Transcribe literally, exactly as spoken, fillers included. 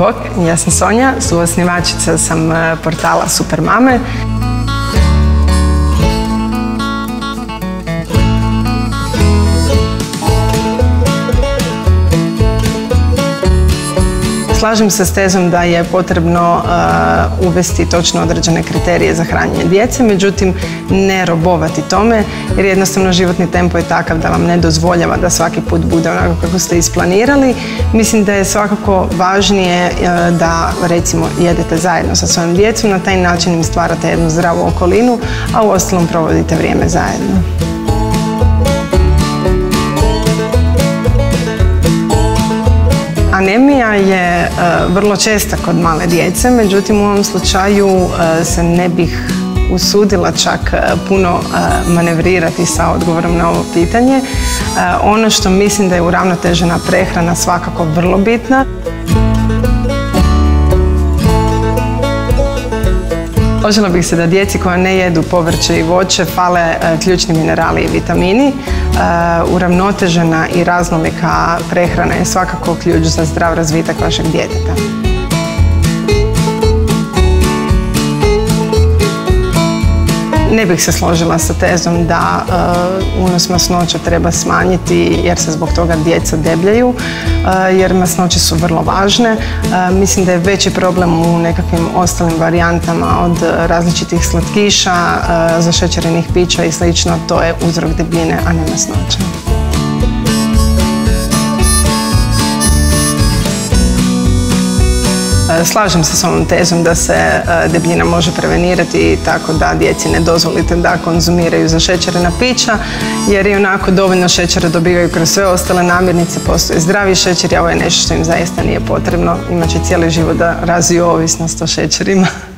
Bok, ja sam Sonja, suosnivačica sam portala Super mame. Slažem se s tezom da je potrebno uh, uvesti točno određene kriterije za hranjenje djece, međutim ne robovati tome, jer jednostavno životni tempo je takav da vam ne dozvoljava da svaki put bude onako kako ste isplanirali. Mislim da je svakako važnije uh, da recimo jedete zajedno sa svojom djecom, na taj način im stvarate jednu zdravu okolinu, a u ostalom provodite vrijeme zajedno. Anemija je uh, vrlo česta kod male djece, međutim u ovom slučaju uh, se ne bih usudila čak uh, puno uh, manevrirati sa odgovorom na ovo pitanje. Uh, ono što mislim da je uravnotežena prehrana svakako vrlo bitna. Složila bih se da djeci koja ne jedu povrće i voće fale e, ključni minerali i vitamini. E, uravnotežena i raznolika prehrana je svakako ključ za zdrav razvitak vašeg djeteta. Ne bih se složila sa tezom da uh, unos masnoća treba smanjiti jer se zbog toga djeca debljaju, uh, jer masnoće su vrlo važne. Uh, mislim da je veći problem u nekakvim ostalim varijantama od različitih slatkiša, uh, zašećerenih pića i slično. To je uzrok debljine, a ne masnoća. Slažem se s ovom tezom da se debljina može prevenirati tako da djeci ne dozvolite da konzumiraju zašećerena pića, jer i onako dovoljno šećera dobivaju kroz sve ostale namirnice, postoji zdravi šećer, a ovo je nešto što im zaista nije potrebno, imat će cijeli život da razviju ovisnost o šećerima.